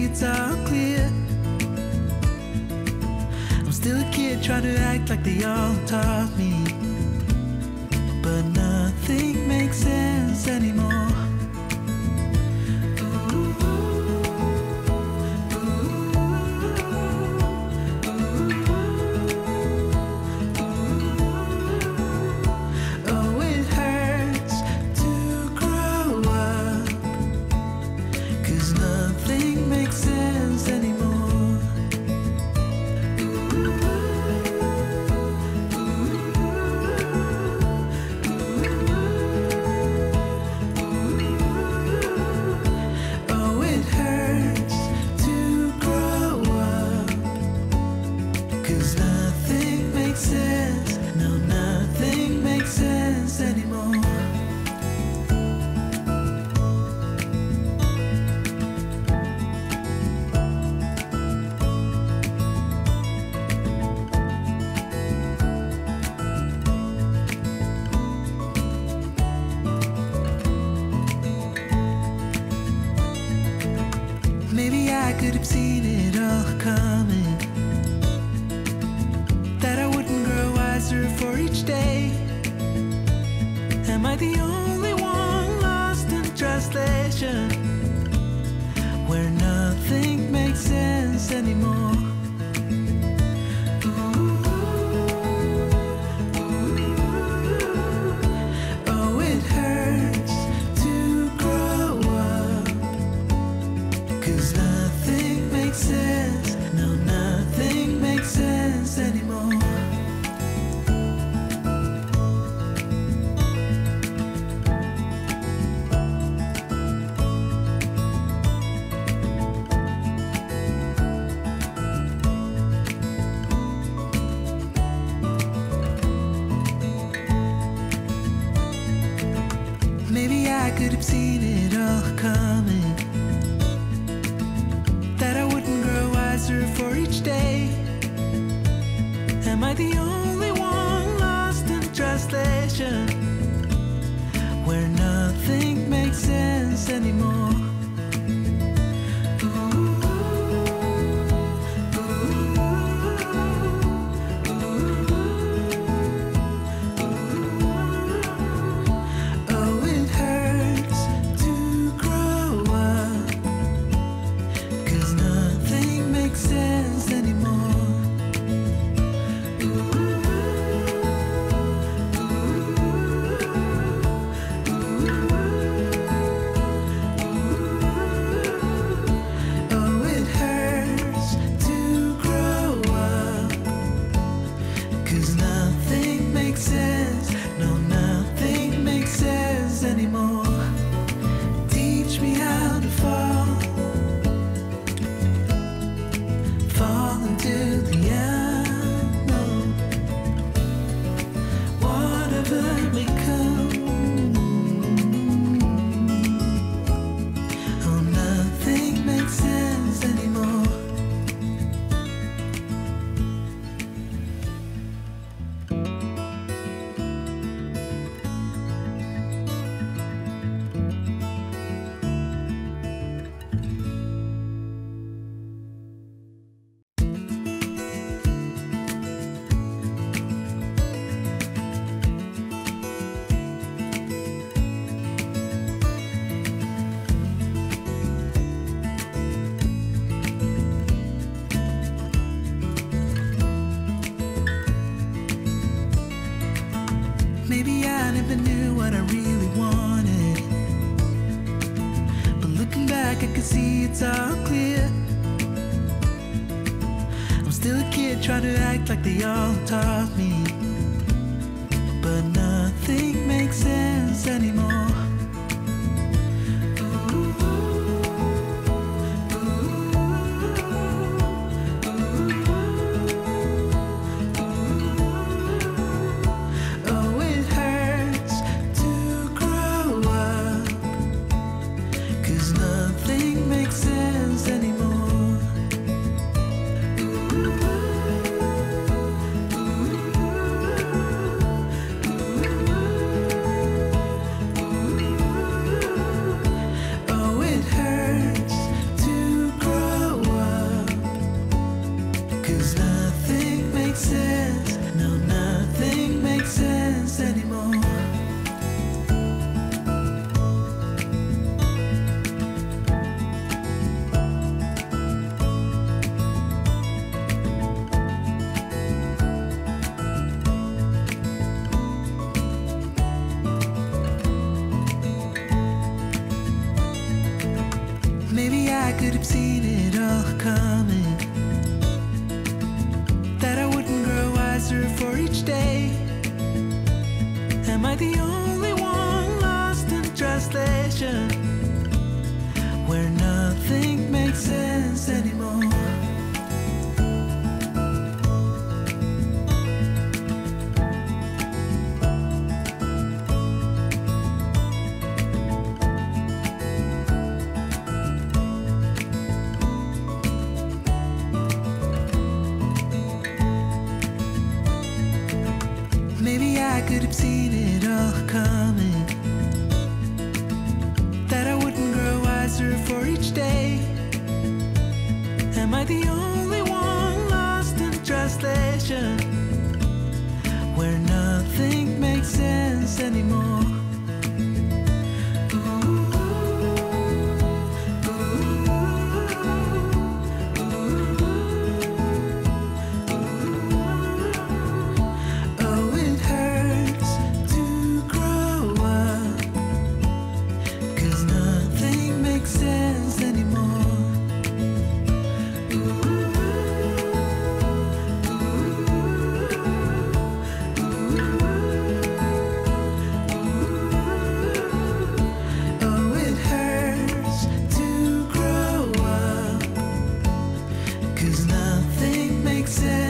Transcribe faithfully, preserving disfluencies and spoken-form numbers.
it's all clear. I'm still a kid trying to act like they all taught me, but nothing makes sense anymore. Maybe I could have seen it all coming, that I wouldn't grow wiser for each day. Am I the only one lost in translation, where nothing makes sense anymore? Maybe I could have seen it all coming, that I wouldn't grow wiser for each day. Am I the only one lost in translation, where nothing makes sense anymore? Maybe I never knew what I really wanted, but looking back I can see it's all clear. I'm still a kid trying to act like they all taught me, but nothing makes sense anymore. Ooh. 'cause nothing makes sense. No, nothing makes sense anymore. Maybe I could have seen it all coming, that I wouldn't grow wiser for each day. Am I the only one lost in translation, where nothing makes sense anymore? Maybe I could have seen it all coming, that I wouldn't grow wiser for each day. Am I the only one lost in translation, where nothing makes sense anymore? Makes sense.